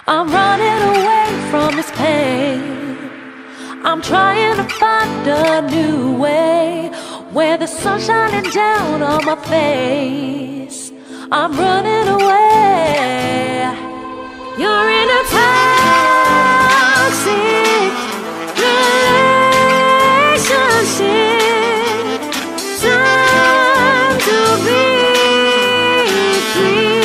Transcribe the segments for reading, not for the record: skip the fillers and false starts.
I'm running away from this pain. I'm trying to find a new way where the sun's shining down on my face. I'm running away. You're in a toxic relationship. Time to be free.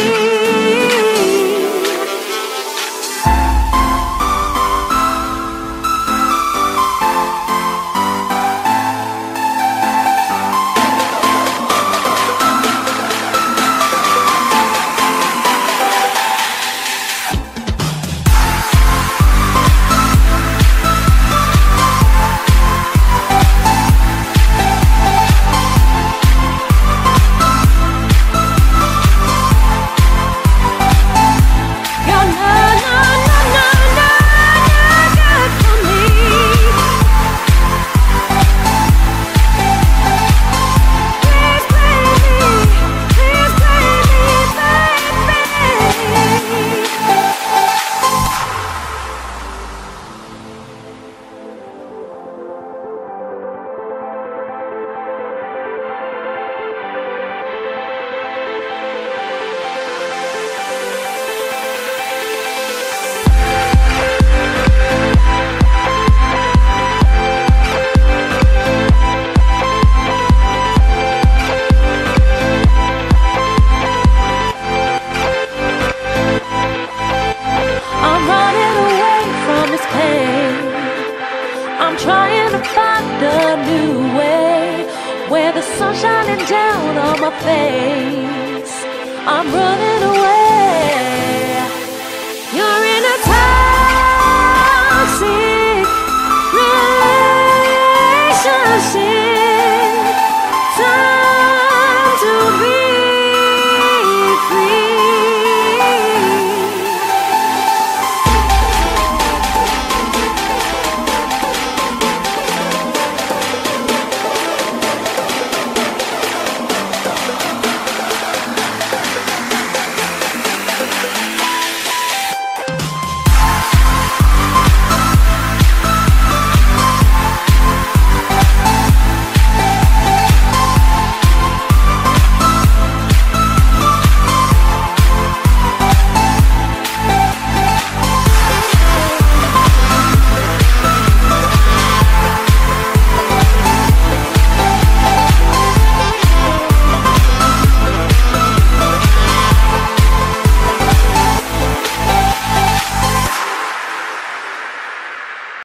I'm trying to find a new way where the sun's shining down on my face. I'm running away.